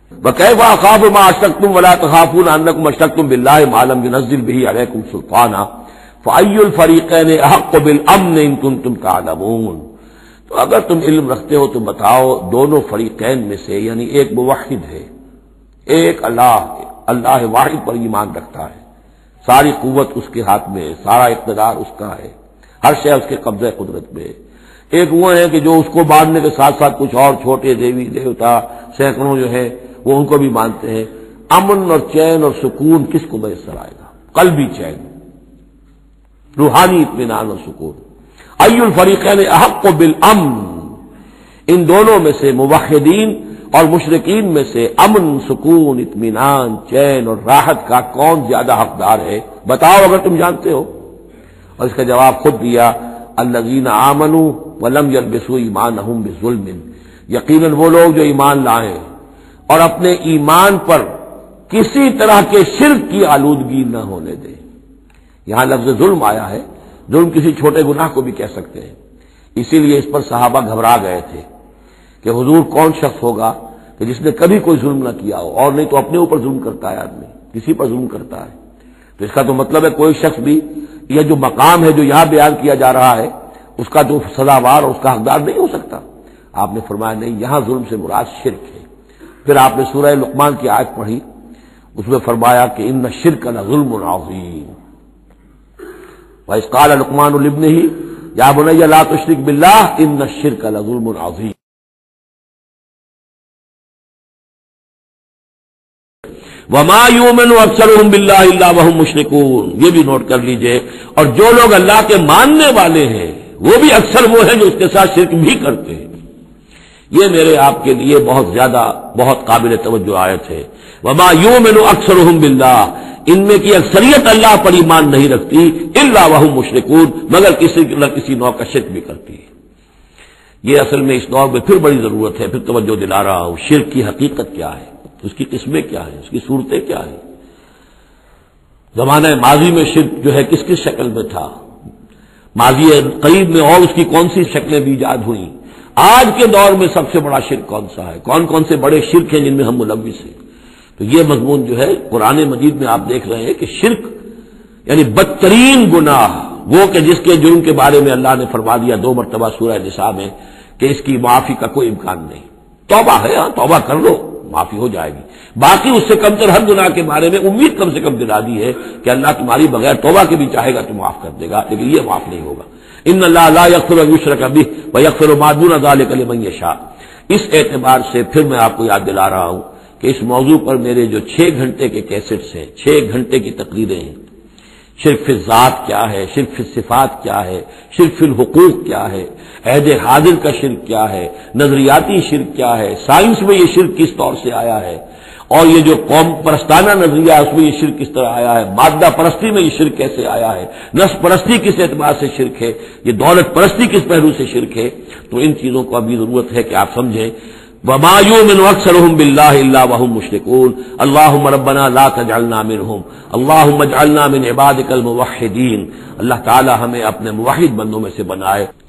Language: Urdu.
وَكَيْفَ أَخَافُ مَا أَشْرَكْتُمْ وَلَا تَخَافُونَ أَنَّكُمْ أَشْرَكْتُمْ بِاللَّهِ مَا لَمْ يُنَزِّلْ بِهِ عَلَيْكُمْ سُلْطَانًا فَأَيُّ الْفَرِيقَيْنِ أَحَقُّ بِالْأَمْنِ إِن كُنتُمْ تَعْلَمُونَ۔ تو اگر تم علم رکھتے ہو تو بتاؤ دونوں فریقین میں سے، یعنی ایک موحد ہے، ایک اللہ واحد پر ایمان رکھتا ہے، ساری قوت اس کے ہاتھ میں ہے، سارا اقتدار اس کا ہے، ہر شے اس کے قبضہ قدرت میں ہے۔ ایک وہ ہے کہ جو اس کو ماننے کے ساتھ ساتھ کچھ اور چھوٹے دیوی دیوتا سینکڑوں جو ہے وہ ان کو بھی مانتے ہیں۔ امن اور چین اور سکون کس کو میسر آئے گا؟ قلبی چین، روحانی اطمینان اور سکون۔ ای الفریقین احق بالامن، ان دونوں میں سے موحدین اور مشرکین میں سے امن، سکون، اطمینان، چین اور راحت کا کون زیادہ حقدار ہے؟ بتاؤ اگر تم جانتے ہو۔ اور اس کا جواب خود دیا، الذین آمنوا ولم یلبسوا ایمانہم بظلم، یقیناً وہ لوگ جو ایمان لائیں اور اپنے ایمان پر کسی طرح کے شرک کی آلودگی نہ ہونے دیں۔ یہاں لفظ ظلم آیا ہے، ظلم کسی چھوٹے گناہ کو بھی کہہ سکتے ہیں، اسی لیے اس پر صحابہ گھبرا گئے تھے کہ حضور کون شخص ہوگا کہ جس نے کبھی کوئی ظلم نہ کیا ہو، اور نہیں تو اپنے اوپر ظلم کرتا ہے آدمی، کسی پر ظلم کرتا ہے۔ تو اس کا تو مطلب ہے کوئی شخص بھی یہ جو مقام ہے جو یہاں بیان کیا جا رہا ہے اس کا جو سزاوار اور اس کا حقدار نہیں ہو سکتا۔ آپ نے فرمایا نہیں، یہاں ظلم سے مراد شرک ہے۔ پھر آپ نے سورہ لقمان کی آیت پڑھی، اس میں فرمایا کہ ان الشرک لظلم عظیم، وَإِذْ قَالَ لُقْمَانُ لِابْنِهِ يَا بُنَيَّ لَا تُشْرِكْ بِاللَّهِ إِنَّ الشِّرْكَ لَظُلْمٌ عَظِيمٌ۔ وَمَا يُؤْمِنُ أَكْثَرُهُم بِاللَّهِ إِلَّا وَهُم مُشْرِكُونَ، یہ بھی نوٹ کر لیجئے، اور جو لوگ اللہ کے ماننے والے ہیں وہ بھی اکثر وہ ہیں جو اس کے ساتھ شرک بھی کرتے ہیں۔ یہ میرے آپ کے لیے بہت زیادہ بہت قابل توجہ آیت ہے۔ وَمَا يُؤْمِنُ أَكْثَرُهُم بِاللَّهِ، ان میں کی اکثریت اللہ پر ایمان نہیں رکھتی، الا وہم مشرکون، مگر کسی نہ کسی نوع کا شرک بھی کرتی ہے۔ یہ اصل میں اس دور میں پھر بڑی ضرورت ہے، پھر توجہ دلا رہا ہوں، شرک کی حقیقت کیا ہے، اس کی قسمیں کیا ہیں، اس کی صورتیں کیا ہیں۔ زمانہ ماضی میں شرک جو ہے کس کس شکل میں تھا، ماضی قریب میں اور اس کی کون سی شکلیں بھی ایجاد ہوئیں، آج کے دور میں سب سے بڑا شرک کون سا ہے، کون کون سے بڑے شرک ہیں جن میں ہم ملوث ہیں۔ تو یہ مضمون جو ہے قرآن مجید میں آپ دیکھ رہے ہیں کہ شرک یعنی بدترین گناہ، وہ کہ جس کے جرم کے بارے میں اللہ نے فرما دیا 2 مرتبہ سورہ نساء میں کہ اس کی معافی کا کوئی امکان نہیں۔ توبہ ہے، ہاں توبہ کر لو معافی ہو جائے گی، باقی اس سے کم تر ہر گناہ کے بارے میں امید کم سے کم دلا دی ہے کہ اللہ تمہاری بغیر توبہ کے بھی چاہے گا تو معاف کر دے گا، لیکن یہ معاف نہیں ہوگا۔ ان اللہ لا یغفر ان یشرک بہ ویغفر ما دون ذلک لمن یشاء۔ اس اعتبار سے پھر میں آپ کو یاد دلا رہا ہوں کہ اس موضوع پر میرے جو 6 گھنٹے کے کیسٹس ہیں، 6 گھنٹے کی تقریریں ہیں، شرک فی الذات کیا ہے، شرک فی الصفات کیا ہے، شرک فی الحقوق کیا ہے، عہد حاضر کا شرک کیا ہے، نظریاتی شرک کیا ہے، سائنس میں یہ شرک کس طور سے آیا ہے، اور یہ جو قوم پرستانہ نظریہ ہے اس میں یہ شرک کس طرح آیا ہے، مادہ پرستی میں یہ شرک کیسے آیا ہے، نفس پرستی کس اعتبار سے شرک ہے، یہ دولت پرستی کس پہلو سے شرک ہے۔ تو ان چیزوں کو ابھی ضرورت ہے کہ آپ سمجھیں۔ وَمَا يُؤْمِنُ أَكْثَرُهُم بِاللَّهِ إِلَّا وَهُم مُشْرِكُونَ اللهم ربنا لا تجعلنا منهم اللهم اجعلنا من عبادك الموحدين۔ اللہ تعالی ہمیں اپنے موحد بندوں میں سے بنائے۔